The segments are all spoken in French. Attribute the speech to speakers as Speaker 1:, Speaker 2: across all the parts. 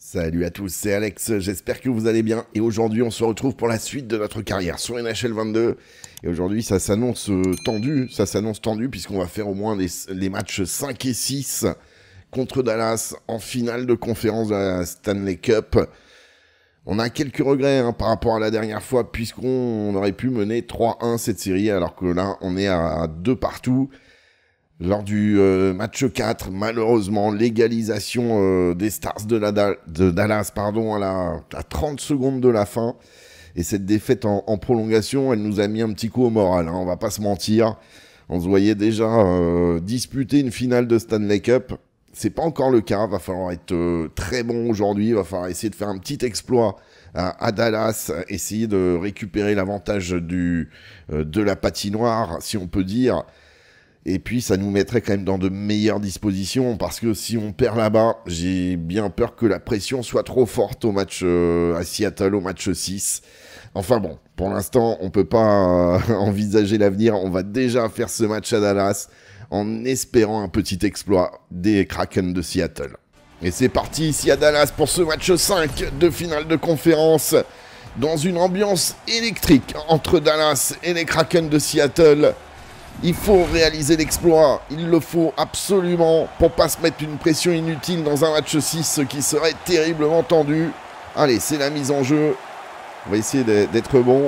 Speaker 1: Salut à tous, c'est Alex, j'espère que vous allez bien. Et aujourd'hui, on se retrouve pour la suite de notre carrière sur NHL 22. Et aujourd'hui, ça s'annonce tendu puisqu'on va faire au moins les matchs 5 et 6 contre Dallas en finale de conférence de la Stanley Cup. On a quelques regrets par rapport à la dernière fois puisqu'on aurait pu mener 3-1 cette série alors que là, on est à 2 partout. Lors du match 4, malheureusement, l'égalisation des Stars de Dallas à 30 secondes de la fin. Et cette défaite en prolongation, elle nous a mis un petit coup au moral, on va pas se mentir. On se voyait déjà disputer une finale de Stanley Cup. C'est pas encore le cas, va falloir être très bon aujourd'hui, va falloir essayer de faire un petit exploit à Dallas, essayer de récupérer l'avantage de la patinoire, si on peut dire. Et puis, ça nous mettrait quand même dans de meilleures dispositions, parce que si on perd là-bas, j'ai bien peur que la pression soit trop forte au match à Seattle, au match 6. Enfin bon, pour l'instant, on peut pas envisager l'avenir. On va déjà faire ce match à Dallas, en espérant un petit exploit des Kraken de Seattle. Et c'est parti ici à Dallas pour ce match 5 de finale de conférence, dans une ambiance électrique entre Dallas et les Kraken de Seattle. Il faut réaliser l'exploit, il le faut absolument pour pas se mettre une pression inutile dans un match 6 qui serait terriblement tendu. Allez, c'est la mise en jeu. On va essayer d'être bon.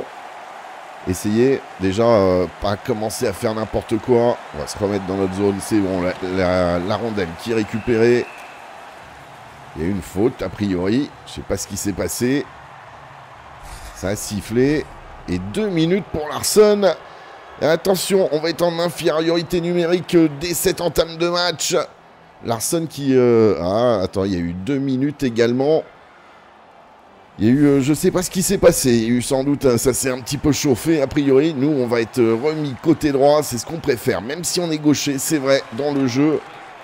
Speaker 1: Essayez déjà, pas commencer à faire n'importe quoi. On va se remettre dans notre zone, c'est bon, la rondelle qui est récupérée. Il y a eu une faute a priori, je sais pas ce qui s'est passé. Ça a sifflé. Et 2 minutes pour Larsson. Attention, on va être en infériorité numérique dès cette entame de match. Larsson qui... attends, il y a eu 2 minutes également. Il y a eu... je sais pas ce qui s'est passé. Il y a eu sans doute... ça s'est un petit peu chauffé, a priori. Nous, on va être remis côté droit. C'est ce qu'on préfère. Même si on est gaucher, c'est vrai, dans le jeu.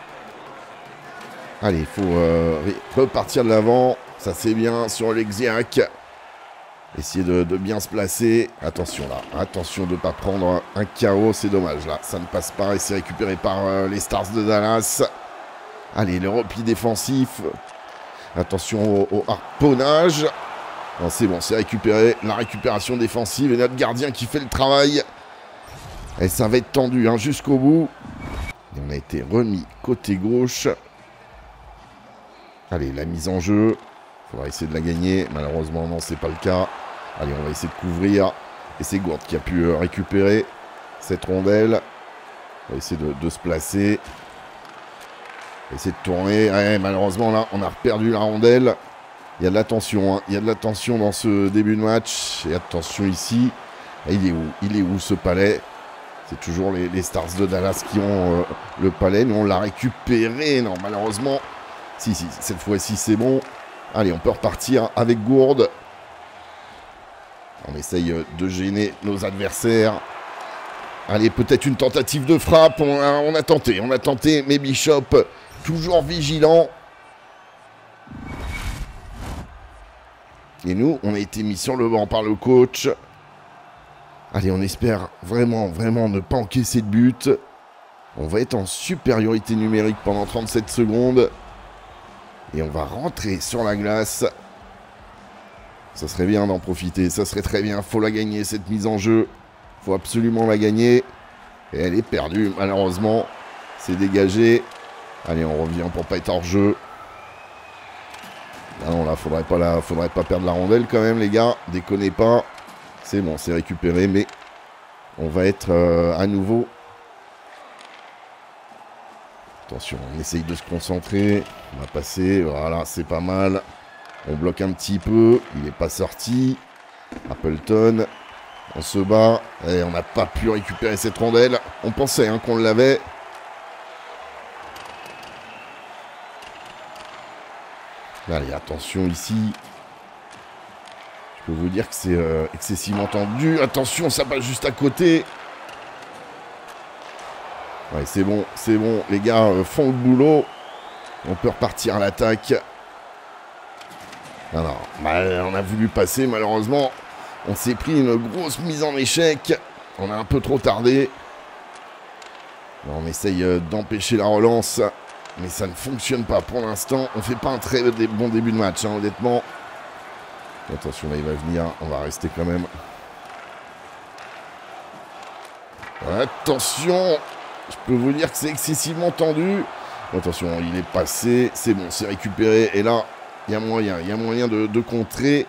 Speaker 1: Allez, il faut repartir de l'avant. Ça, c'est bien sur l'Exiac. Essayer de bien se placer. Attention là. Attention de ne pas prendre un KO. C'est dommage là. Ça ne passe pas et c'est récupéré par les Stars de Dallas. Allez, le repli défensif. Attention au harponnage. C'est bon, c'est récupéré. La récupération défensive et notre gardien qui fait le travail. Et ça va être tendu jusqu'au bout. Et on a été remis côté gauche. Allez, la mise en jeu. Il faudra essayer de la gagner. Malheureusement, non, c'est pas le cas. Allez, on va essayer de couvrir. Et c'est Gourde qui a pu récupérer cette rondelle. On va essayer de se placer. On va essayer de tourner. Ouais, malheureusement, là, on a perdu la rondelle. Il y a de la tension. Il y a de la tension dans ce début de match. Et attention ici. Et il est où ce palais? C'est toujours les Stars de Dallas qui ont le palais. Nous, on l'a récupéré. Non, malheureusement. Si, cette fois-ci, c'est bon. Allez, on peut repartir avec Gourde. On essaye de gêner nos adversaires. Allez, peut-être une tentative de frappe. On a tenté, mais Bishop, toujours vigilant. Et nous, on a été mis sur le banc par le coach. Allez, on espère vraiment ne pas encaisser de but. On va être en supériorité numérique pendant 37 secondes. Et on va rentrer sur la glace. Ça serait bien d'en profiter. Ça serait très bien. Faut la gagner, cette mise en jeu. Faut absolument la gagner. Et elle est perdue, malheureusement. C'est dégagé. Allez, on revient pour pas être hors jeu. Ah non, là, faudrait pas perdre la rondelle quand même, les gars. Déconnez pas. C'est bon, c'est récupéré. Mais on va être à nouveau... Attention, on essaye de se concentrer. On va passer, voilà, c'est pas mal. On bloque un petit peu. Il n'est pas sorti. Appleton. On se bat. Et on n'a pas pu récupérer cette rondelle. On pensait qu'on l'avait. Allez, attention ici. Je peux vous dire que c'est excessivement tendu. Attention, ça passe juste à côté. Ouais, c'est bon, les gars font le boulot. On peut repartir à l'attaque. Non, on a voulu passer, malheureusement. On s'est pris une grosse mise en échec. On a un peu trop tardé. On essaye d'empêcher la relance. mais ça ne fonctionne pas pour l'instant. On fait pas un très bon début de match, hein, honnêtement. Attention, là, il va venir. On va rester quand même. Attention, je peux vous dire que c'est excessivement tendu. Attention, il est passé. C'est bon, c'est récupéré. Et là, il y a moyen de contrer.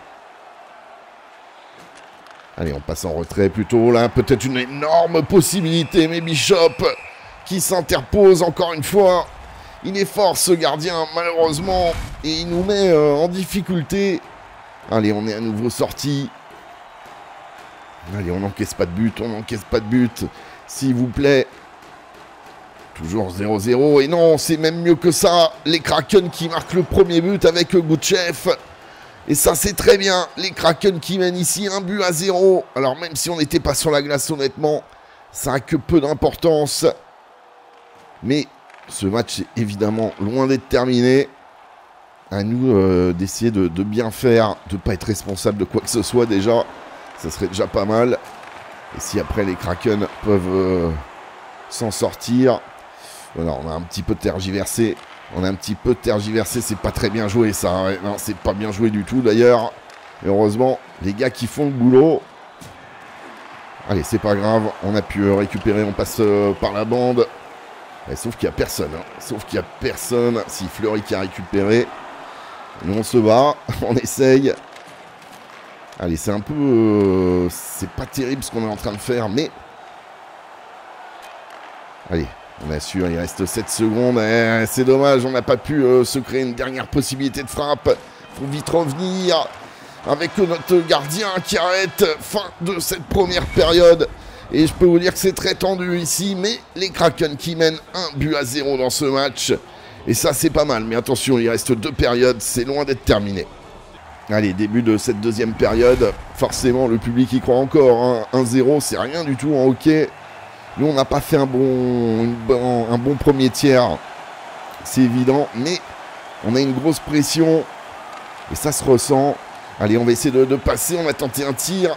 Speaker 1: Allez, on passe en retrait plutôt. Là, peut-être une énorme possibilité. Mais Bishop qui s'interpose encore une fois. Il est fort, ce gardien, malheureusement. Et il nous met en difficulté. Allez, on est à nouveau sorti. Allez, on n'encaisse pas de but. On n'encaisse pas de but. S'il vous plaît. Toujours 0-0. Et non, c'est même mieux que ça. Les Kraken qui marquent le premier but avec Goutchef. Et ça, c'est très bien. Les Kraken qui mènent ici 1-0. Alors, même si on n'était pas sur la glace, honnêtement, ça n'a que peu d'importance. Mais ce match est évidemment loin d'être terminé. À nous d'essayer de bien faire, de ne pas être responsable de quoi que ce soit déjà. Ça serait déjà pas mal. Et si après les Kraken peuvent s'en sortir. Voilà, on a un petit peu tergiversé. C'est pas très bien joué ça. Ouais. Non, c'est pas bien joué du tout d'ailleurs. Heureusement, les gars qui font le boulot. Allez, c'est pas grave. On a pu récupérer, on passe par la bande. Et sauf qu'il n'y a personne. Hein. Sauf qu'il n'y a personne. Si Fleury qui a récupéré. Nous on se bat. On essaye. Allez, c'est un peu... c'est pas terrible ce qu'on est en train de faire, mais... Allez, on assure, il reste 7 secondes. C'est dommage, on n'a pas pu se créer une dernière possibilité de frappe. Faut vite revenir avec notre gardien qui arrête. Fin de cette première période. Et je peux vous dire que c'est très tendu ici, mais les Kraken qui mènent 1-0 dans ce match. Et ça, c'est pas mal. Mais attention, il reste 2 périodes, c'est loin d'être terminé. Allez, début de cette deuxième période. Forcément, le public y croit encore. Hein. 1-0, c'est rien du tout en hockey. Nous, on n'a pas fait un bon premier tiers. C'est évident, mais on a une grosse pression. Et ça se ressent. Allez, on va essayer de passer. On va tenter un tir.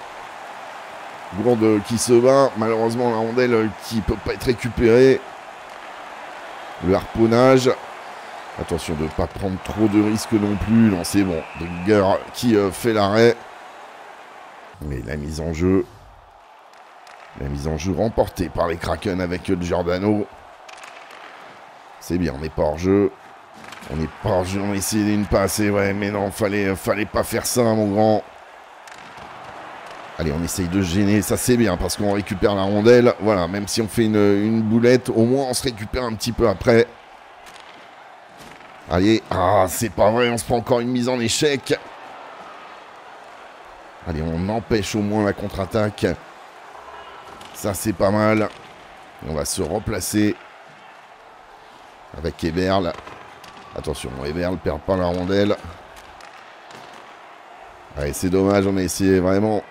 Speaker 1: Gourde qui se bat. Malheureusement, la rondelle qui ne peut pas être récupérée. Le harponnage. Attention de ne pas prendre trop de risques non plus. Non, c'est bon. Drugger qui fait l'arrêt. Mais la mise en jeu. La mise en jeu remportée par les Kraken avec Giordano. C'est bien, on n'est pas hors jeu. On n'est pas hors jeu, on a essayé une passe. Ouais, mais non, fallait pas faire ça, mon grand. Allez, on essaye de gêner, ça c'est bien, parce qu'on récupère la rondelle. Voilà, même si on fait une boulette, au moins on se récupère un petit peu après. Allez, ah, c'est pas vrai, on se prend encore une mise en échec. Allez, on empêche au moins la contre-attaque. Ça, c'est pas mal. On va se replacer avec Eberl. Attention, Eberl ne perd pas la rondelle. Allez, c'est dommage, on a essayé vraiment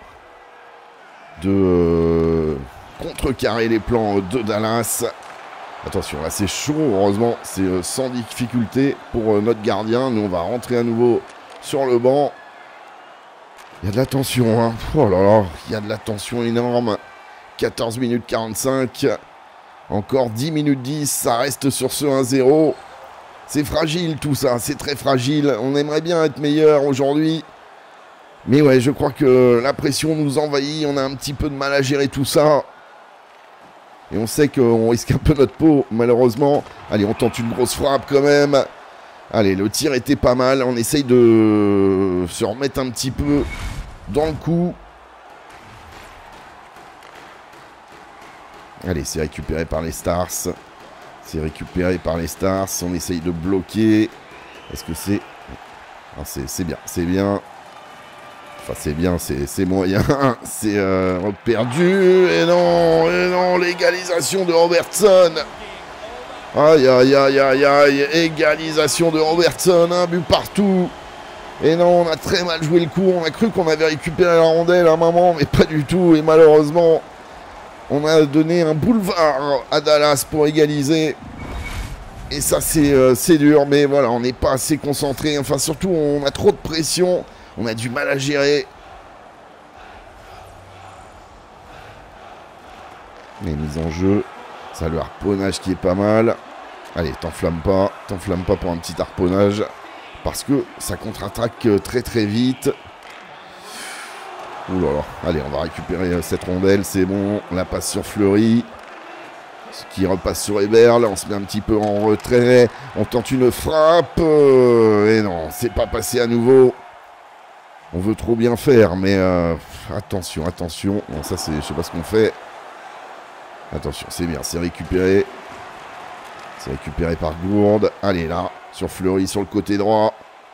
Speaker 1: de contrecarrer les plans de Dallas. Attention, là c'est chaud, heureusement, c'est sans difficulté pour notre gardien. Nous, on va rentrer à nouveau sur le banc. Il y a de la tension, hein. Oh là là, il y a de la tension énorme. 14 minutes 45. Encore 10 minutes 10, ça reste sur ce 1-0. C'est fragile tout ça, c'est très fragile. On aimerait bien être meilleur aujourd'hui. Mais ouais, je crois que la pression nous envahit. On a un petit peu de mal à gérer tout ça. Et on sait qu'on risque un peu notre peau, malheureusement. Allez, on tente une grosse frappe quand même. Allez, le tir était pas mal. On essaye de se remettre un petit peu dans le coup. Allez, c'est récupéré par les Stars. C'est récupéré par les Stars. On essaye de bloquer. Est-ce que c'est... Ah, c'est bien, c'est bien. Enfin, c'est bien, c'est moyen. C'est perdu. Et non, l'égalisation de Robertson. Aïe, aïe, aïe, aïe, aïe. Égalisation de Robertson. Un but partout. Et non, on a très mal joué le coup. On a cru qu'on avait récupéré la rondelle à un moment, mais pas du tout. Et malheureusement, on a donné un boulevard à Dallas pour égaliser. Et ça, c'est dur. Mais voilà, on n'est pas assez concentré. Enfin, surtout, on a trop de pression. On a du mal à gérer. Les mises en jeu. Ça, le harponnage qui est pas mal. Allez, t'enflamme pas pour un petit harponnage. Parce que ça contre-attaque très très vite. Ouh là là. Allez, on va récupérer cette rondelle, c'est bon. On la passe sur Fleury. Ce qui repasse sur Eberl. On se met un petit peu en retrait. On tente une frappe. Et non, c'est pas passé à nouveau. On veut trop bien faire, mais attention, attention. Bon, ça, c'est, je sais pas ce qu'on fait. Attention, c'est bien, c'est récupéré. C'est récupéré par Gourde. Allez, là, sur Fleury, sur le côté droit.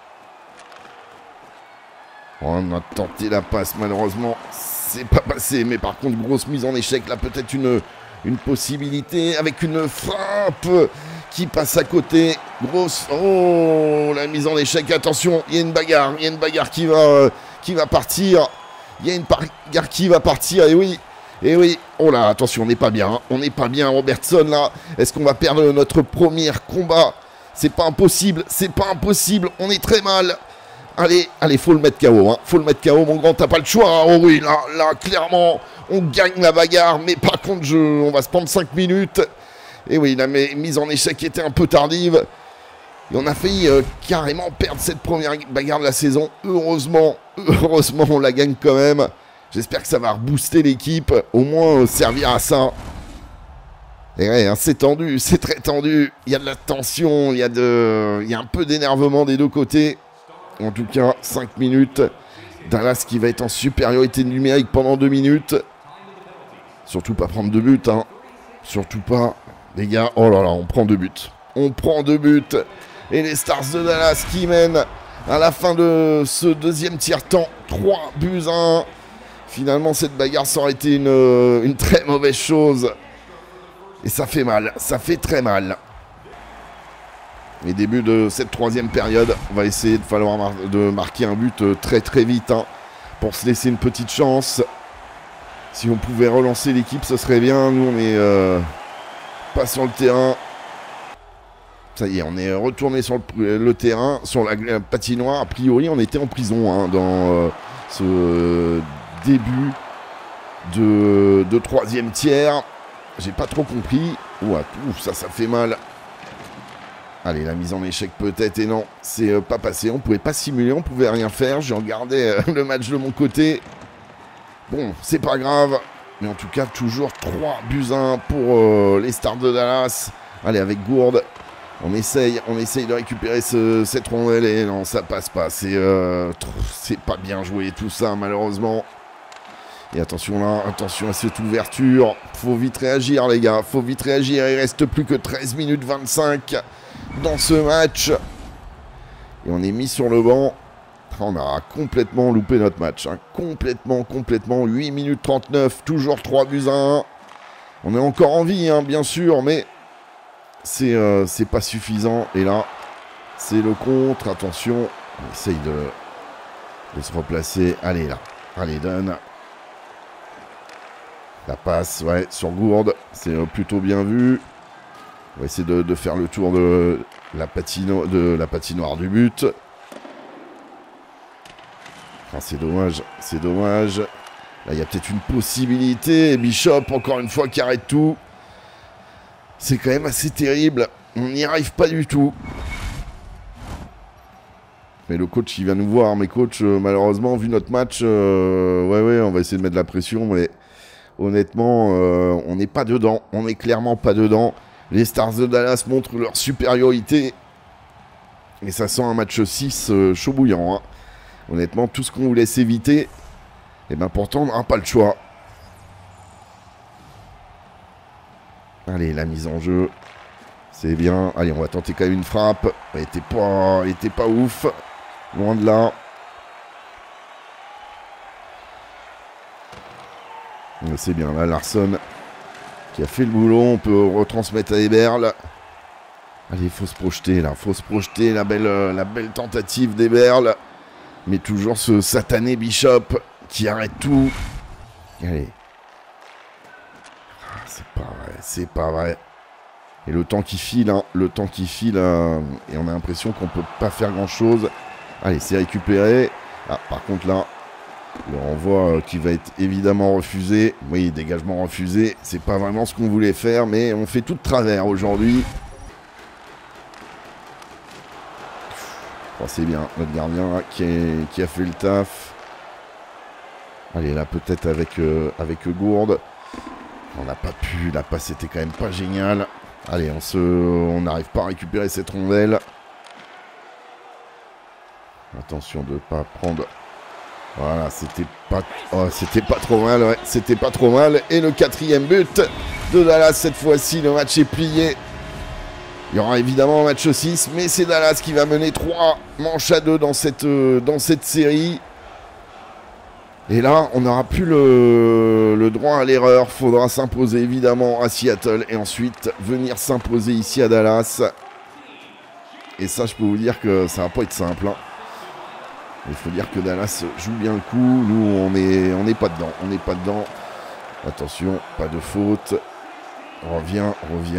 Speaker 1: On a tenté la passe, malheureusement, c'est pas passé. Mais par contre, grosse mise en échec. Là, peut-être une possibilité avec une frappe qui passe à côté. Grosse... Oh, la mise en échec. Attention, il y a une bagarre. Il y a une bagarre qui va partir. Il y a une bagarre qui va partir. Et oui. Et oui. Oh là, attention, on n'est pas bien. Hein. On n'est pas bien, Robertson, là. Est-ce qu'on va perdre notre premier combat? C'est pas impossible. C'est pas impossible. On est très mal. Allez, allez, faut le mettre KO, hein. Faut le mettre KO, mon grand, t'as pas le choix. Oh oui, là, clairement, on gagne la bagarre. Mais par contre, on va se prendre 5 minutes. Et oui, la mise en échec était un peu tardive. Et on a failli carrément perdre cette première bagarre de la saison. Heureusement, on la gagne quand même. J'espère que ça va rebooster l'équipe. Au moins, servir à ça. Et ouais, hein, c'est tendu, c'est très tendu. Il y a de la tension, il y a un peu d'énervement des deux côtés. En tout cas, 5 minutes. Dallas qui va être en supériorité numérique pendant 2 minutes. Surtout pas prendre 2 buts, hein. Surtout pas. Les gars, oh là là, on prend 2 buts. On prend 2 buts. Et les Stars de Dallas qui mènent à la fin de ce deuxième tiers-temps. 3 buts à 1. Finalement, cette bagarre, ça aurait été une très mauvaise chose. Et ça fait mal. Ça fait très mal. Et début de cette troisième période, on va essayer de marquer un but très très vite, hein, pour se laisser une petite chance. Si on pouvait relancer l'équipe, ce serait bien. Nous, on est pas sur le terrain. Ça y est, on est retourné sur le terrain, sur la patinoire. A priori, on était en prison, hein, dans ce début de troisième tiers. J'ai pas trop compris. Ouah, ça fait mal. Allez, la mise en échec peut-être, et non, c'est pas passé. On pouvait pas simuler, on pouvait rien faire. J'ai regardé le match de mon côté. Bon, c'est pas grave. Mais en tout cas, toujours 3 buts à 1 pour les Stars de Dallas. Allez, avec Gourde, on essaye de récupérer cette rondelle, et non, ça passe pas. C'est pas bien joué tout ça, malheureusement. Et attention là, attention à cette ouverture. Faut vite réagir, les gars. Faut vite réagir. Il reste plus que 13 minutes 25 dans ce match. Et on est mis sur le banc. On a complètement loupé notre match. Hein. Complètement. 8 minutes 39. Toujours 3 buts à 1. On est encore en vie, hein, bien sûr. Mais c'est pas suffisant. Et là, c'est le contre. Attention. On essaye de se replacer. Allez là. Allez, donne. La passe, ouais, sur Gourde, c'est plutôt bien vu. On va essayer de faire le tour de la patinoire du but. Ah, c'est dommage, c'est dommage. Là, il y a peut-être une possibilité. Bishop, encore une fois, qui arrête tout. C'est quand même assez terrible. On n'y arrive pas du tout. Mais le coach, il vient nous voir. Mais coach, malheureusement, vu notre match, ouais, on va essayer de mettre de la pression, mais... Honnêtement, on n'est pas dedans. On n'est clairement pas dedans. Les Stars de Dallas montrent leur supériorité. Et ça sent un match 6 chaud bouillant. Hein. Honnêtement, tout ce qu'on vous laisse éviter, et bien pourtant, on n'aura pas le choix. Allez, la mise en jeu. C'est bien. Allez, on va tenter quand même une frappe. Elle était pas ouf. Loin de là. C'est bien, là, Larsson qui a fait le boulot. On peut retransmettre à Eberl. Allez, il faut se projeter, là. Faut se projeter, la belle tentative d'Eberl. Mais toujours ce satané Bishop qui arrête tout. Allez. C'est pas vrai. Et le temps qui file, hein. Le temps qui file. Et on a l'impression qu'on peut pas faire grand-chose. Allez, c'est récupéré. Ah, par contre, là... Le renvoi qui va être évidemment refusé. Oui, dégagement refusé. C'est pas vraiment ce qu'on voulait faire, mais on fait tout de travers aujourd'hui. c'est bien, notre gardien là, qui a fait le taf. Allez, là, peut-être avec Gourde. On n'a pas pu, la passe était quand même pas géniale. Allez, on n'arrive pas à récupérer cette rondelle. Attention de ne pas prendre... Voilà, c'était pas trop mal, ouais. C'était pas trop mal. Et le 4e but de Dallas, cette fois-ci, le match est plié. Il y aura évidemment un match 6, mais c'est Dallas qui va mener 3 manches à 2 dans cette série. Et là, on n'aura plus le droit à l'erreur. Faudra s'imposer évidemment à Seattle et ensuite venir s'imposer ici à Dallas. Et ça, je peux vous dire que ça va pas être simple, hein. Il faut dire que Dallas joue bien le coup. Nous, on n'est pas dedans. On n'est pas dedans. Attention, pas de faute. Reviens.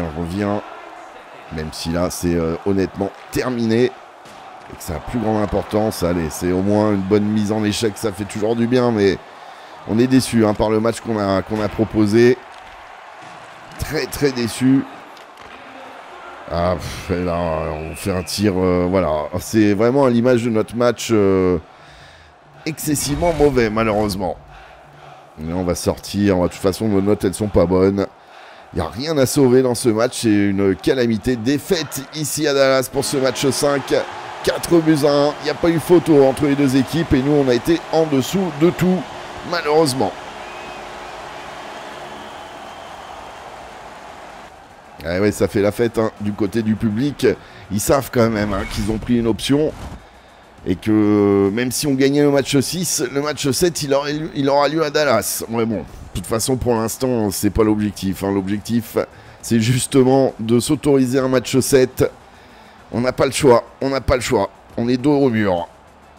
Speaker 1: Même si là, c'est honnêtement terminé. Et que ça a plus grande importance. Allez, c'est au moins une bonne mise en échec. Ça fait toujours du bien, mais on est déçu hein, par le match qu'on a proposé. Très, très déçu. Ah, là, on fait un tir, voilà. C'est vraiment à l'image de notre match excessivement mauvais, malheureusement. Mais on va sortir. De toute façon, nos notes, elles sont pas bonnes. Il n'y a rien à sauver dans ce match. C'est une calamité. Défaite ici à Dallas pour ce match 5. 4 buts à 1. Il n'y a pas eu photo entre les deux équipes. Et nous, on a été en dessous de tout, malheureusement. Ah ouais, ça fait la fête hein, du côté du public. Ils savent quand même hein, qu'ils ont pris une option. Et que même si on gagnait le match 6, le match 7, il aura lieu à Dallas. Ouais, bon, de toute façon, pour l'instant, c'est pas l'objectif. Hein. L'objectif, c'est justement de s'autoriser un match 7. On n'a pas le choix. On n'a pas le choix. On est dos au mur.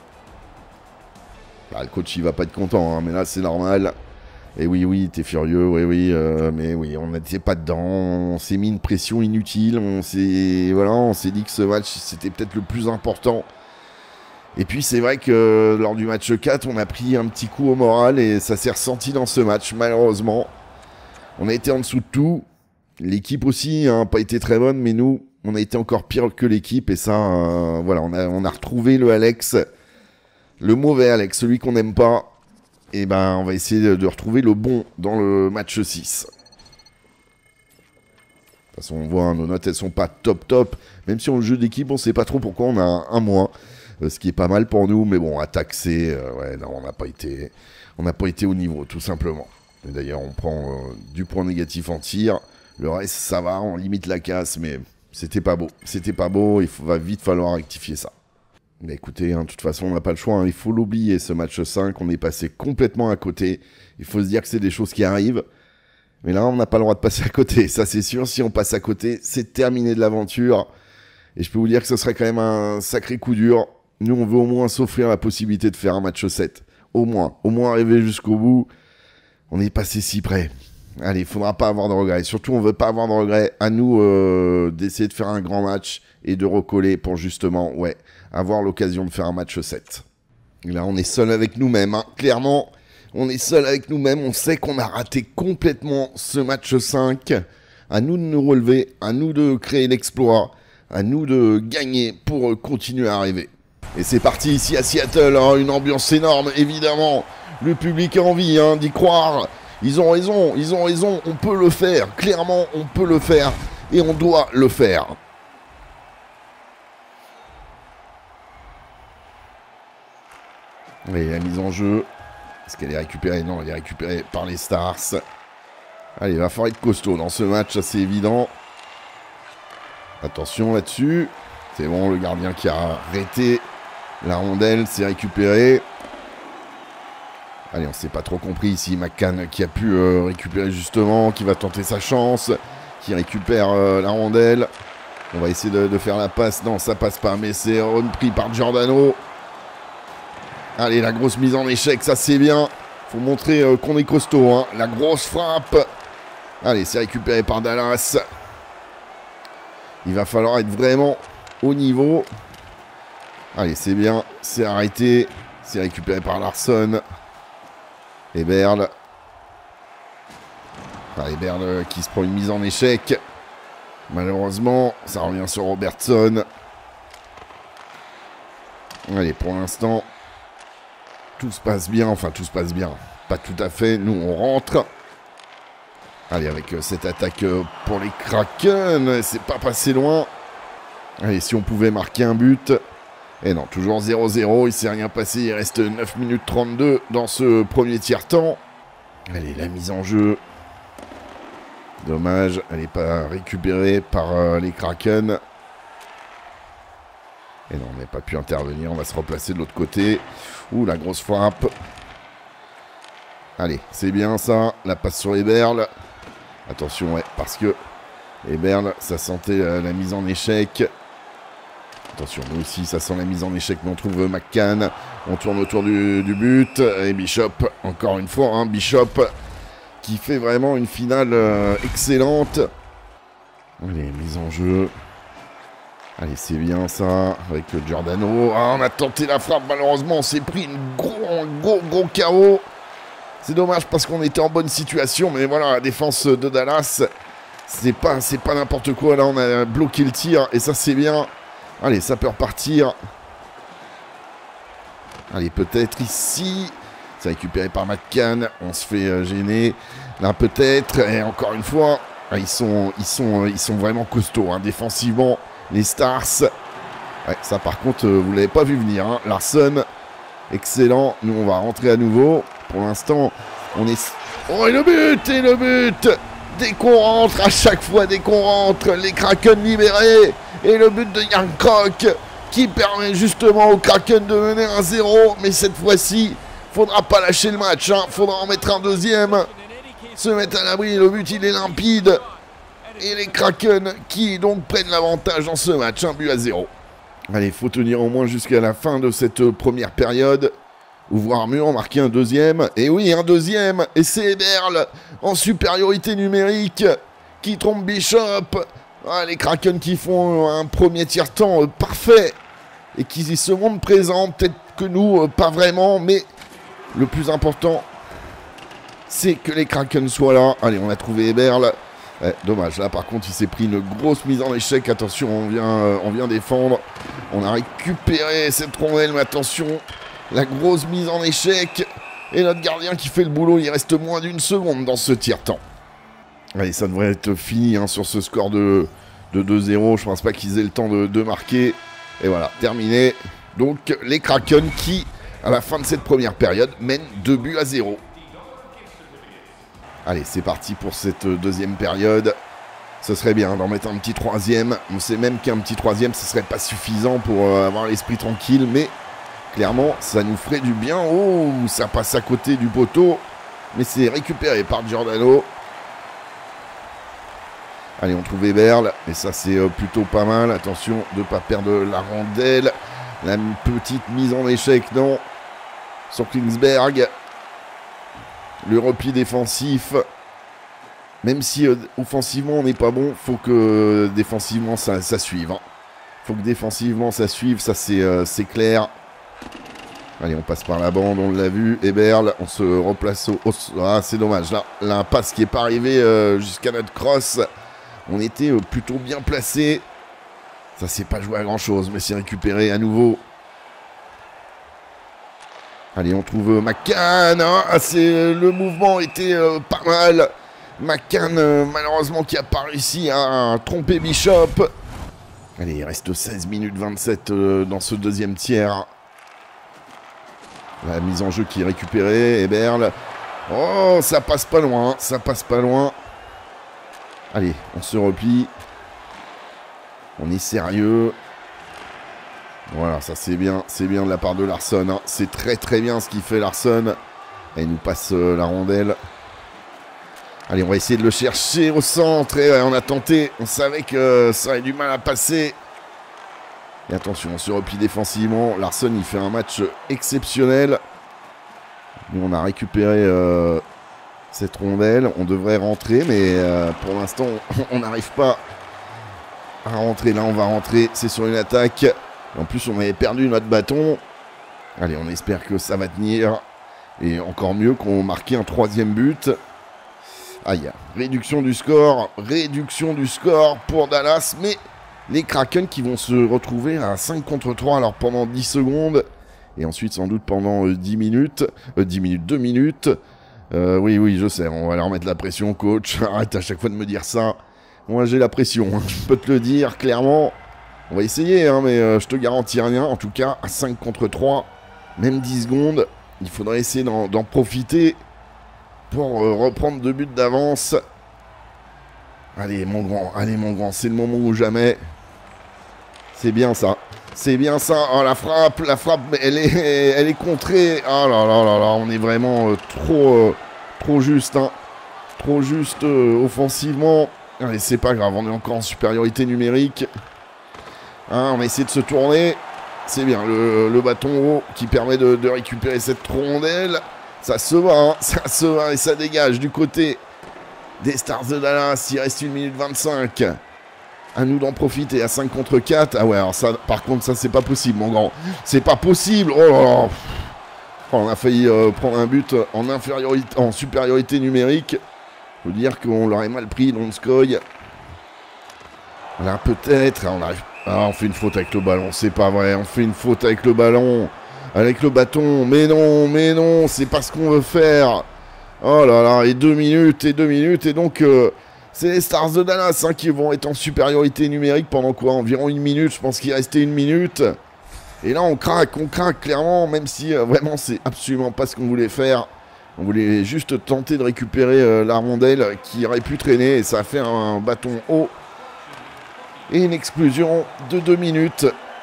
Speaker 1: Bah, le coach, il va pas être content. Hein, mais là, c'est normal. Et oui, t'es furieux, mais oui, on n'était pas dedans, on s'est mis une pression inutile, on s'est dit que ce match, c'était peut-être le plus important. Et puis c'est vrai que lors du match 4, on a pris un petit coup au moral et ça s'est ressenti dans ce match, malheureusement. On a été en dessous de tout, l'équipe aussi n'a pas été très bonne, mais nous, on a été encore pire que l'équipe et ça, voilà, on a retrouvé le Alex, le mauvais Alex, celui qu'on n'aime pas. Et ben, on va essayer de retrouver le bon dans le match 6. De toute façon, on voit, nos notes, elles sont pas top. Même si on joue d'équipe, on sait pas trop pourquoi on a un moins. Ce qui est pas mal pour nous. Mais bon, attaque, c'est... ouais, non, on n'a pas été au niveau, tout simplement. Et d'ailleurs, on prend du point négatif en tir. Le reste, ça va, on limite la casse. Mais c'était pas beau. Va vite falloir rectifier ça. Mais écoutez, hein, de toute façon, on n'a pas le choix. Hein. Il faut l'oublier, ce match 5. On est passé complètement à côté. Il faut se dire que c'est des choses qui arrivent. Mais là, on n'a pas le droit de passer à côté. Ça, c'est sûr. Si on passe à côté, c'est terminé de l'aventure. Et je peux vous dire que ce serait quand même un sacré coup dur. Nous, on veut au moins s'offrir la possibilité de faire un match 7. Au moins arriver jusqu'au bout. On est passé si près. Allez, il ne faudra pas avoir de regrets. Surtout, on ne veut pas avoir de regrets. À nous d'essayer de faire un grand match et de recoller pour justement, avoir l'occasion de faire un match 7. Et là, on est seul avec nous-mêmes. Hein. Clairement, on est seul avec nous-mêmes. On sait qu'on a raté complètement ce match 5. À nous de nous relever, à nous de créer l'exploit, à nous de gagner pour continuer à rêver. Et c'est parti ici à Seattle. Hein. Une ambiance énorme, évidemment. Le public a envie d'y croire. Ils ont raison. On peut le faire. Clairement, on peut le faire. Et on doit le faire. Et la mise en jeu, est-ce qu'elle est récupérée? Non, elle est récupérée par les Stars. Allez, il va falloir être costaud dans ce match, ça c'est évident. Attention là-dessus. C'est bon, le gardien qui a arrêté la rondelle, c'est récupéré. Allez, on s'est pas trop compris ici. McCann qui a pu récupérer justement, qui va tenter sa chance, qui récupère la rondelle. On va essayer de faire la passe. Non, ça passe pas, mais c'est repris par Giordano. Allez, la grosse mise en échec, ça c'est bien. Faut montrer qu'on est costaud. Hein. La grosse frappe. Allez, c'est récupéré par Dallas. Il va falloir être vraiment au niveau. Allez, c'est bien. C'est arrêté. C'est récupéré par Larsson. Eberle. Eberle qui se prend une mise en échec. Malheureusement, ça revient sur Robertson. Allez, pour l'instant, tout se passe bien. Enfin, tout se passe bien. Pas tout à fait. Nous, on rentre. Allez, avec cette attaque pour les Kraken. C'est pas passé loin. Allez, si on pouvait marquer un but. Et non, toujours 0-0. Il s'est rien passé. Il reste 9 minutes 32 dans ce premier tiers-temps. Allez, la mise en jeu. Dommage. Elle n'est pas récupérée par les Kraken. Et non, on n'a pas pu intervenir. On va se replacer de l'autre côté. Ouh, la grosse frappe. Allez, c'est bien ça. La passe sur Eberle. Attention, ouais, parce que Eberle, ça sentait la mise en échec. Attention, nous aussi, ça sent la mise en échec. Mais on trouve McCann. On tourne autour du but. Et Bishop, encore une fois, hein, Bishop, qui fait vraiment une finale excellente. Allez, mise en jeu. Allez, c'est bien ça, avec Giordano. Ah, on a tenté la frappe, malheureusement, on s'est pris un gros KO. C'est dommage parce qu'on était en bonne situation, mais voilà, la défense de Dallas, c'est pas n'importe quoi. Là, on a bloqué le tir, et ça, c'est bien. Allez, ça peut repartir. Allez, peut-être ici. C'est récupéré par McCann, on se fait gêner. Là, peut-être, et encore une fois, ils sont vraiment costauds, hein, défensivement. Les Stars, ouais, ça par contre, vous ne l'avez pas vu venir. Hein. Larson, excellent. Nous, on va rentrer à nouveau. Pour l'instant, on est... Oh, et le but. Dès qu'on rentre, à chaque fois, dès qu'on rentre, les Kraken libérés. Et le but de Young Croc qui permet justement aux Kraken de mener 1-0. Mais cette fois-ci, faudra pas lâcher le match. Hein. Faudra en mettre un deuxième. Se mettre à l'abri. Le but, il est limpide. Et les Kraken qui donc prennent l'avantage dans ce match, 1-0. Allez, il faut tenir au moins jusqu'à la fin de cette première période. Ou voire mieux, en marquer un deuxième. Et oui, un deuxième. Et c'est Eberle en supériorité numérique qui trompe Bishop. Ah, les Kraken qui font un premier tiers-temps parfait. Et qui se montrent présents. Peut-être que nous, pas vraiment. Mais le plus important, c'est que les Kraken soient là. Allez, on a trouvé Eberle. Ouais, dommage, là par contre il s'est pris une grosse mise en échec. Attention, on vient défendre. On a récupéré cette rondelle, mais attention, la grosse mise en échec. Et notre gardien qui fait le boulot. Il reste moins d'une seconde dans ce tiers-temps. Allez, ça devrait être fini hein, sur ce score de 2-0. Je pense pas qu'ils aient le temps de marquer. Et voilà, terminé. Donc les Kraken qui, à la fin de cette première période, mènent 2-0. Allez, c'est parti pour cette deuxième période. Ce serait bien d'en mettre un petit troisième. On sait même qu'un petit troisième, ce serait pas suffisant pour avoir l'esprit tranquille. Mais clairement, ça nous ferait du bien. Oh, ça passe à côté du poteau. Mais c'est récupéré par Giordano. Allez, on trouve Eberle. Et ça, c'est plutôt pas mal. Attention de ne pas perdre la rondelle. La petite mise en échec, non. Sur Klingsberg. Le repli défensif, même si offensivement on n'est pas bon, faut que défensivement ça suive. Hein. Faut que défensivement ça suive, ça c'est clair. Allez, on passe par la bande, on l'a vu. Eberle, on se replace au... Ah, c'est dommage, là, un passe qui n'est pas arrivé jusqu'à notre cross. On était plutôt bien placé. Ça s'est pas joué à grand chose, mais c'est récupéré à nouveau. Allez, on trouve McCann. Hein, le mouvement était pas mal. McCann, malheureusement, qui n'a pas réussi à tromper Bishop. Allez, il reste 16 minutes 27 dans ce deuxième tiers. La mise en jeu qui est récupérée. Eberle. Oh, ça passe pas loin. Ça passe pas loin. Allez, on se replie. On est sérieux. Voilà, ça c'est bien de la part de Larson. Hein. C'est très bien ce qu'il fait Larson. Et il nous passe la rondelle. Allez, on va essayer de le chercher au centre. Et on a tenté, on savait que ça avait du mal à passer. Et attention, on se replie défensivement. Larson, il fait un match exceptionnel. Nous, on a récupéré cette rondelle. On devrait rentrer, mais pour l'instant, on n'arrive pas à rentrer. Là, on va rentrer. C'est sur une attaque. En plus, on avait perdu notre bâton. Allez, on espère que ça va tenir. Et encore mieux qu'on marque un troisième but. Aïe, réduction du score pour Dallas. Mais Les Kraken qui vont se retrouver à 5 contre 3 alors pendant 10 secondes. Et ensuite sans doute pendant 10 minutes. 2 minutes. Oui, je sais, on va leur mettre la pression, coach. Arrête à chaque fois de me dire ça. Moi j'ai la pression, hein. Je peux te le dire clairement. On va essayer, hein, mais je te garantis rien. En tout cas, à 5 contre 3, même 10 secondes, il faudrait essayer d'en profiter pour reprendre 2 buts d'avance. Allez mon grand, c'est le moment ou jamais. C'est bien ça. C'est bien ça. Oh, la frappe, elle est contrée. Oh là là là là, on est vraiment trop juste, hein. Trop juste offensivement. Allez, c'est pas grave, on est encore en supériorité numérique. Hein, on va essayer de se tourner. C'est bien, le bâton haut qui permet de récupérer cette rondelle. Ça se va, hein, ça se va et ça dégage du côté des Stars de Dallas. Il reste 1 minute 25. À nous d'en profiter à 5 contre 4. Ah ouais, alors ça, par contre, ça, c'est pas possible, mon grand. C'est pas possible. Oh là là. On a failli prendre un but en supériorité numérique. Faut dire qu'on l'aurait mal pris, Donskoy. Là, peut-être. On arrive. Ah, on fait une faute avec le ballon. C'est pas vrai. On fait une faute avec le ballon. Avec le bâton. Mais non. C'est pas ce qu'on veut faire. Oh là là. Et 2 minutes. Et donc... c'est les Stars de Dallas hein, qui vont être en supériorité numérique pendant quoi? Environ 1 minute, je pense qu'il restait 1 minute. Et là on craque clairement, même si vraiment c'est absolument pas ce qu'on voulait faire. On voulait juste tenter de récupérer la rondelle qui aurait pu traîner et ça a fait un bâton haut. Et une explosion de 2 minutes.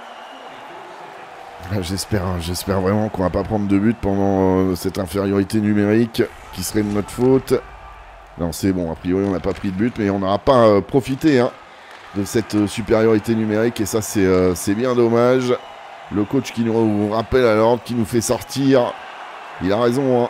Speaker 1: J'espère vraiment qu'on va pas prendre de but pendant cette infériorité numérique qui serait de notre faute. Non, c'est bon, a priori on n'a pas pris de but, mais on n'aura pas profité hein, de cette supériorité numérique, et ça c'est bien dommage. Le coach qui nous rappelle à l'ordre, qui nous fait sortir, il a raison. Hein.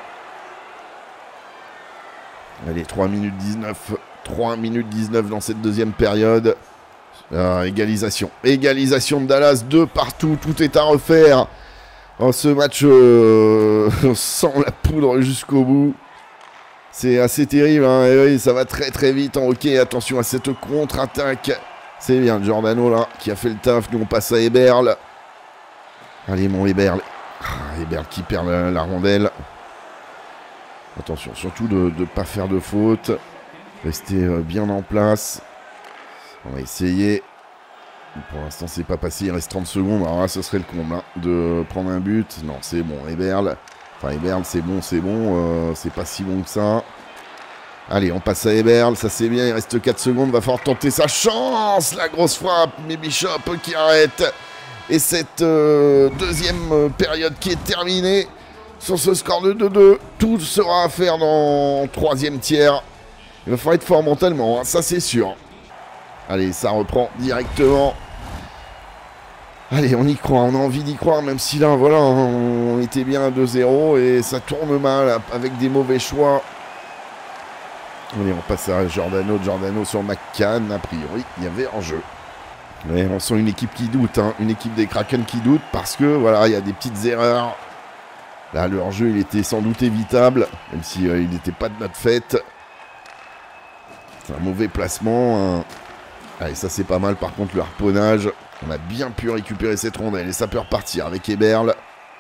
Speaker 1: Allez, 3 minutes 19, 3 minutes 19 dans cette deuxième période. Égalisation de Dallas, 2 partout, tout est à refaire. Oh, ce match sans la poudre jusqu'au bout. C'est assez terrible, hein. Et oui, ça va très vite en hockey. Attention à cette contre-attaque. C'est bien, Giordano là, qui a fait le taf. Nous on passe à Eberle. Allez mon Eberle. Eberle qui perd la rondelle. Attention, surtout de ne pas faire de faute. Rester bien en place. On va essayer. Pour l'instant c'est pas passé, il reste 30 secondes. Alors là ce serait le comble hein, de prendre un but. Non c'est bon, Eberle. Enfin, Eberle, c'est bon, c'est pas si bon que ça. Allez, on passe à Eberle, ça c'est bien, il reste 4 secondes, va falloir tenter sa chance. La grosse frappe, mais Bishop qui arrête. Et cette deuxième période qui est terminée sur ce score de 2-2. Tout sera à faire dans le troisième tiers. Il va falloir être fort mentalement, hein, ça c'est sûr. Allez, ça reprend directement. Allez, on y croit, on a envie d'y croire, même si là, voilà, on était bien à 2-0 et ça tourne mal avec des mauvais choix. Allez, on passe à Giordano sur McCann, a priori, il y avait enjeu. Mais on sent une équipe qui doute, hein, une équipe des Kraken qui doute parce que, voilà, il y a des petites erreurs. Là, le hors-jeu, il était sans doute évitable, même si il n'était pas de notre fait. C'est un mauvais placement. Hein. Allez, ça c'est pas mal, par contre, le harponnage. On a bien pu récupérer cette rondelle et ça peut repartir avec Eberle.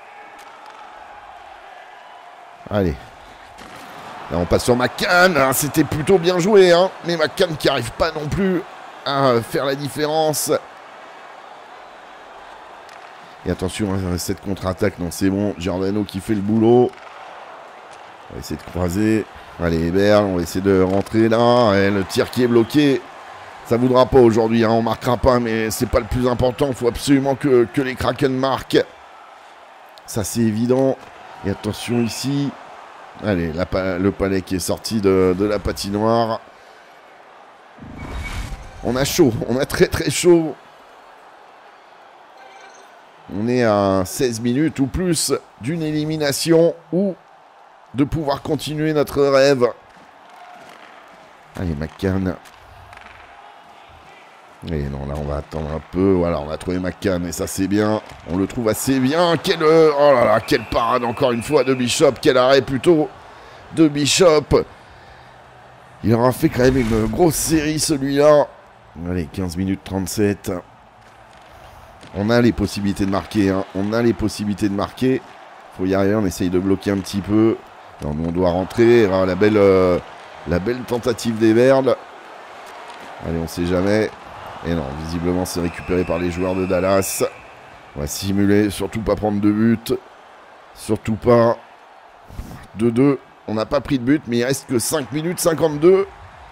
Speaker 1: Allez. Là, on passe sur McCann. Ah, c'était plutôt bien joué, hein. Mais McCann qui n'arrive pas non plus à faire la différence. Et attention, hein, cette contre-attaque. Non, c'est bon. Giordano qui fait le boulot. On va essayer de croiser. Allez, Eberle, on va essayer de rentrer là. Et le tir qui est bloqué. Ça ne voudra pas aujourd'hui, hein, on ne marquera pas, mais c'est pas le plus important. Il faut absolument que les Kraken marquent. Ça, c'est évident. Et attention ici. Allez, le palais qui est sorti de la patinoire. On a chaud, on a très chaud. On est à 16 minutes ou plus d'une élimination ou de pouvoir continuer notre rêve. Allez, McCann. Et non, là, on va attendre un peu. Voilà, on a trouvé McCann et ça, c'est bien. On le trouve assez bien. Oh là là, quelle parade encore une fois de Bishop. Quel arrêt plutôt de Bishop. Il aura fait quand même une grosse série, celui-là. Allez, 15 minutes 37. On a les possibilités de marquer, hein. On a les possibilités de marquer. Faut y arriver, on essaye de bloquer un petit peu. Alors, nous, on doit rentrer. Ah, la belle tentative d'Everl. Allez, on sait jamais. Et non, visiblement, c'est récupéré par les joueurs de Dallas. On va simuler, surtout pas prendre de but. Surtout pas. 2-2. On n'a pas pris de but, mais il reste que 5 minutes 52.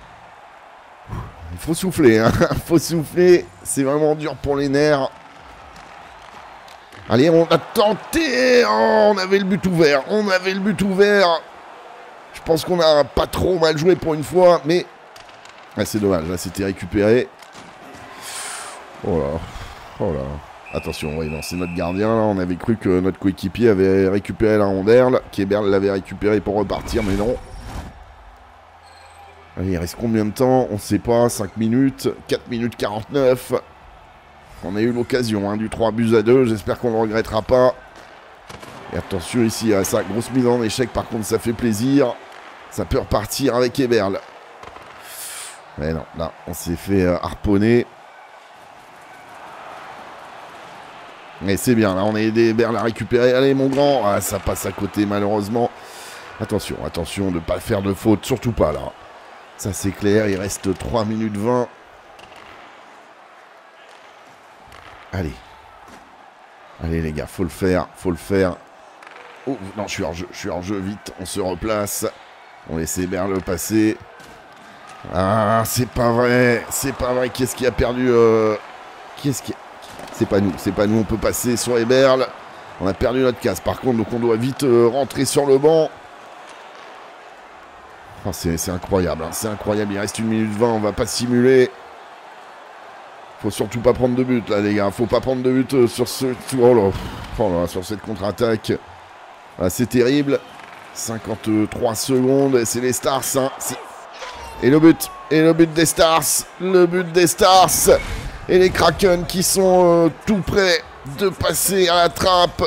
Speaker 1: Il faut souffler, hein. Il faut souffler. C'est vraiment dur pour les nerfs. Allez, on a tenté. Oh, on avait le but ouvert. On avait le but ouvert. Je pense qu'on a pas trop mal joué pour une fois, mais... Ah, c'est dommage, là, c'était récupéré. Oh là. Oh là. Attention, oui, non, c'est notre gardien, là. On avait cru que notre coéquipier avait récupéré la rondelle. Keberl l'avait récupéré pour repartir, mais non. Allez, il reste combien de temps? On sait pas, 5 minutes, 4 minutes 49. On a eu l'occasion, hein, du 3-2. J'espère qu'on ne le regrettera pas. Et attention ici, à sa grosse mise en échec, par contre, ça fait plaisir. Ça peut repartir avec Keberl. Mais non, là, on s'est fait harponner. Mais c'est bien, là, on a aidé Keberl à récupérer. Allez, mon grand. Ah, ça passe à côté, malheureusement. Attention, attention de ne pas faire de faute, surtout pas, là. Ça, c'est clair, il reste 3 minutes 20. Allez. Allez, les gars, faut le faire, faut le faire. Oh, non, je suis hors jeu, vite, on se replace. On laisse Keberl passer. Ah, c'est pas vrai, qu'est-ce qui a perdu C'est pas nous, on peut passer sur Keberl. On a perdu notre casse, par contre, donc on doit vite rentrer sur le banc. Oh, c'est incroyable, hein, c'est incroyable, il reste 1 minute 20, on va pas simuler. Faut surtout pas prendre de but, là, les gars, faut pas prendre de but sur sur cette contre-attaque. Ah, c'est terrible. 53 secondes, c'est les Stars, hein. Et le but des Stars, et les Kraken qui sont tout près de passer à la trappe.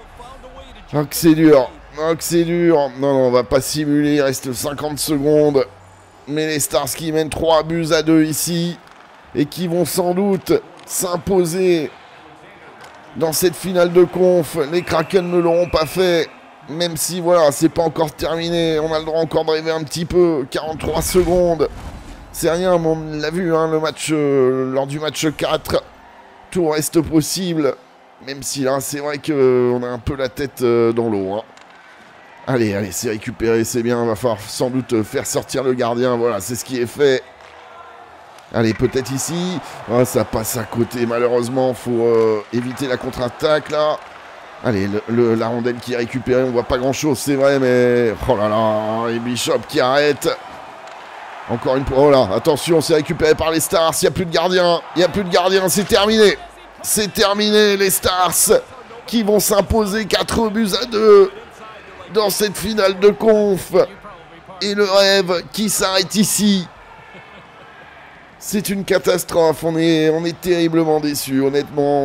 Speaker 1: Oh que c'est dur, non, on va pas simuler, il reste 50 secondes. Mais les Stars qui mènent 3-2 ici, et qui vont sans doute s'imposer dans cette finale de conf. Les Kraken ne l'auront pas fait. Même si, voilà, c'est pas encore terminé. On a le droit encore de rêver un petit peu. 43 secondes. C'est rien, mais on l'a vu, hein, le match, lors du match 4. Tout reste possible. Même si, là, c'est vrai qu'on a un peu la tête dans l'eau. Hein. Allez, c'est récupéré, c'est bien. Il va falloir sans doute faire sortir le gardien. Voilà, c'est ce qui est fait. Allez, peut-être ici. Oh, ça passe à côté, malheureusement. Faut éviter la contre-attaque, là. Allez, la rondelle qui est récupérée, on voit pas grand-chose, c'est vrai, mais... Oh là là, et Bishop qui arrête. Encore une fois, oh là, attention, c'est récupéré par les Stars, il n'y a plus de gardien, c'est terminé. C'est terminé, les Stars, qui vont s'imposer 4-2 dans cette finale de conf. Et le rêve qui s'arrête ici. C'est une catastrophe, on est terriblement déçus, honnêtement,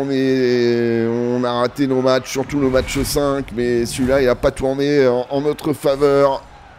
Speaker 1: on a raté nos matchs, surtout le match 5, mais celui-là il n'a pas tourné en notre faveur.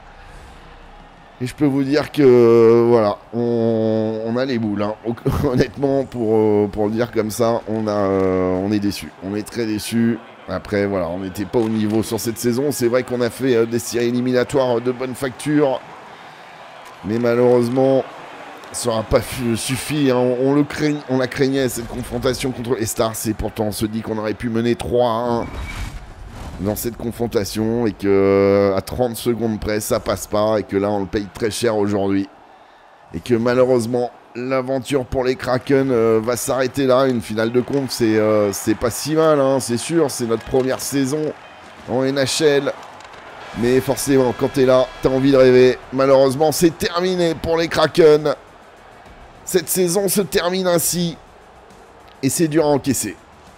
Speaker 1: Et je peux vous dire que, voilà, on a les boules, hein. Honnêtement, pour le dire comme ça, on est déçus, on est très déçus. Après, voilà, on n'était pas au niveau sur cette saison, c'est vrai qu'on a fait des séries éliminatoires de bonne facture, mais malheureusement... Ça n'aura pas suffi, hein. On la craignait cette confrontation contre les Stars et pourtant on se dit qu'on aurait pu mener 3-1 dans cette confrontation et que à 30 secondes près ça passe pas et que là on le paye très cher aujourd'hui et que malheureusement l'aventure pour les Kraken va s'arrêter là. Une finale de conf c'est pas si mal, hein, c'est sûr, c'est notre première saison en NHL. Mais forcément, quand t'es là, t'as envie de rêver. Malheureusement, c'est terminé pour les Kraken. Cette saison se termine ainsi. Et c'est dur à encaisser.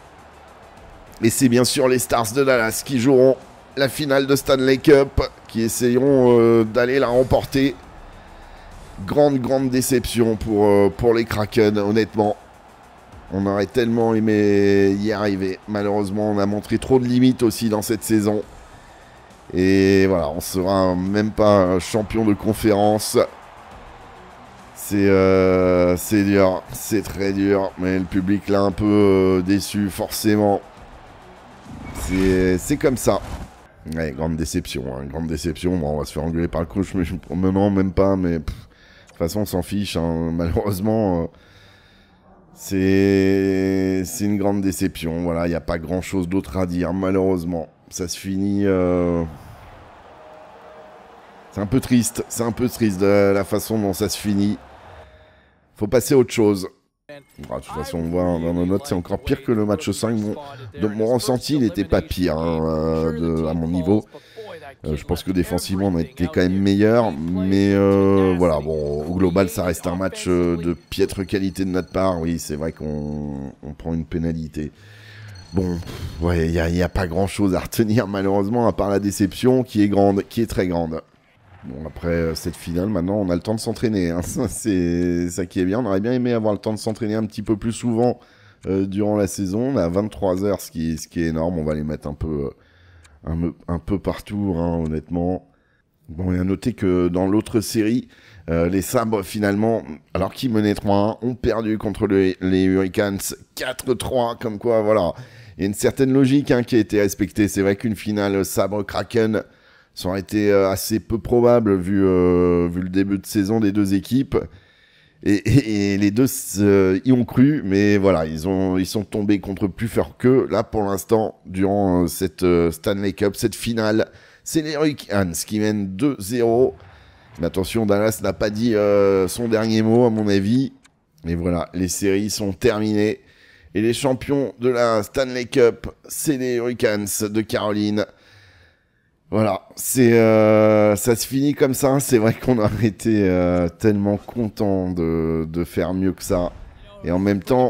Speaker 1: Et c'est bien sûr les Stars de Dallas qui joueront la finale de Stanley Cup, qui essayeront d'aller la remporter. Grande déception pour les Kraken, honnêtement. On aurait tellement aimé y arriver. Malheureusement, on a montré trop de limites aussi dans cette saison. Et voilà, on sera même pas champion de conférence. C'est dur, c'est très dur, mais le public l'a un peu déçu, forcément. C'est comme ça. Ouais, grande déception, hein, grande déception. Bon, on va se faire engueuler par le coach, mais non, même pas, mais de toute façon, on s'en fiche, hein. Malheureusement, c'est une grande déception. Voilà, il n'y a pas grand-chose d'autre à dire, malheureusement. Ça se finit... C'est un peu triste de la façon dont ça se finit. Faut passer à autre chose. Ah, de toute façon, on voit dans nos notes, c'est encore pire que le match 5. Donc mon ressenti, il n'était pas pire hein, à mon niveau. Je pense que défensivement, on a été quand même meilleur. Mais voilà, bon, au global, ça reste un match de piètre qualité de notre part. Oui, c'est vrai qu'on prend une pénalité. Bon, ouais, il n'y a pas grand-chose à retenir, malheureusement, à part la déception qui est grande, qui est très grande. Bon, après cette finale, maintenant, on a le temps de s'entraîner. Hein. C'est ça qui est bien. On aurait bien aimé avoir le temps de s'entraîner un petit peu plus souvent durant la saison. On a 23 heures, ce qui est énorme. On va les mettre un peu partout, hein, honnêtement. Bon, il y a noté que dans l'autre série, les Sabres, finalement, alors qu'ils menaient 3-1, ont perdu contre les Hurricanes 4-3. Comme quoi, voilà. Il y a une certaine logique hein, qui a été respectée. C'est vrai qu'une finale Sabre-Kraken... Ça aurait été assez peu probable vu le début de saison des deux équipes. Et les deux y ont cru, mais voilà, ils sont tombés contre plus fort qu'eux. Là, pour l'instant, durant cette Stanley Cup, cette finale, c'est les Hurricanes qui mènent 2-0. Mais attention, Dallas n'a pas dit son dernier mot, à mon avis. Et voilà, les séries sont terminées. Et les champions de la Stanley Cup, c'est les Hurricanes de Caroline. Voilà, ça se finit comme ça. C'est vrai qu'on aurait été tellement content de faire mieux que ça. Et en même temps,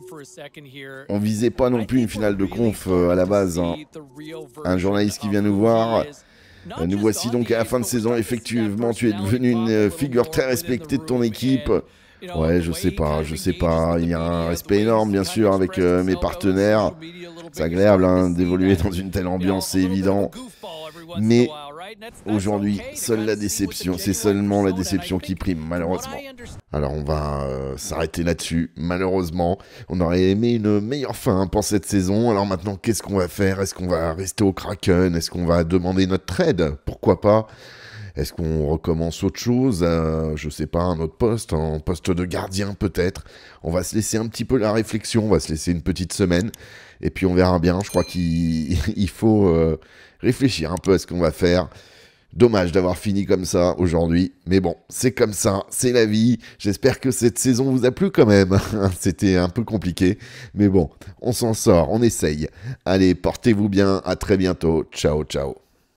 Speaker 1: on visait pas non plus une finale de conf à la base. Hein. Un journaliste qui vient nous voir. Nous voici donc à la fin de saison. Effectivement, tu es devenu une figure très respectée de ton équipe. Ouais, je sais pas. Il y a un respect énorme, bien sûr, avec mes partenaires. C'est agréable hein, d'évoluer dans une telle ambiance, c'est évident. Mais aujourd'hui, seule la déception, c'est seulement la déception qui prime, malheureusement. Alors on va s'arrêter là-dessus, malheureusement. On aurait aimé une meilleure fin pour cette saison. Alors maintenant, qu'est-ce qu'on va faire? Est-ce qu'on va rester au Kraken? Est-ce qu'on va demander notre trade? Pourquoi pas? Est-ce qu'on recommence autre chose? Je sais pas, un autre poste, un poste de gardien peut-être. On va se laisser un petit peu la réflexion, on va se laisser une petite semaine. Et puis on verra bien, je crois qu'il faut réfléchir un peu à ce qu'on va faire. Dommage d'avoir fini comme ça aujourd'hui. Mais bon, c'est comme ça, c'est la vie. J'espère que cette saison vous a plu quand même. C'était un peu compliqué. Mais bon, on s'en sort, on essaye. Allez, portez-vous bien, à très bientôt. Ciao, ciao.